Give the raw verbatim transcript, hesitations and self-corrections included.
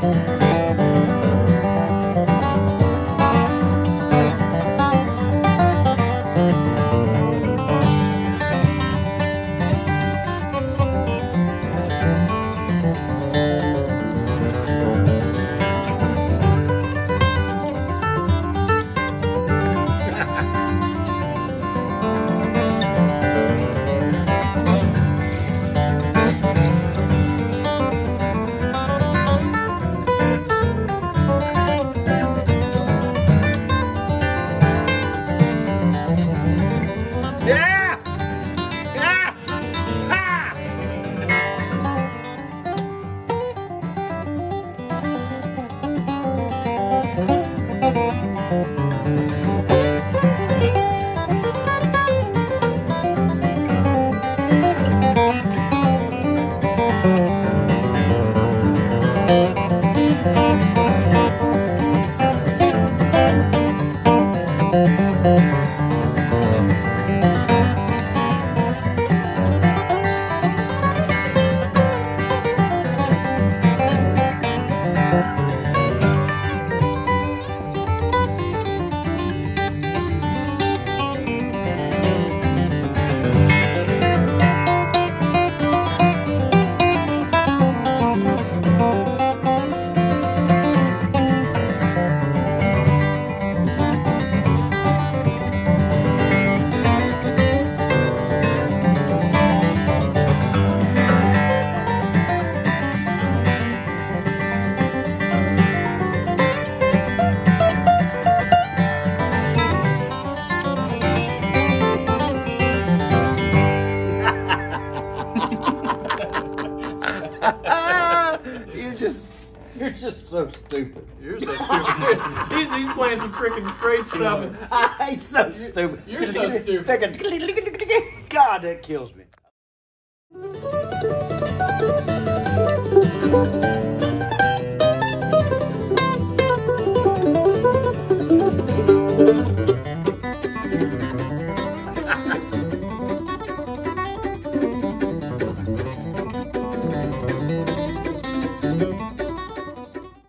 You're just, you're just so stupid. You're so stupid. he's, he's playing some freaking great stuff. I ain't so stupid. You're so stupid. God, that kills me.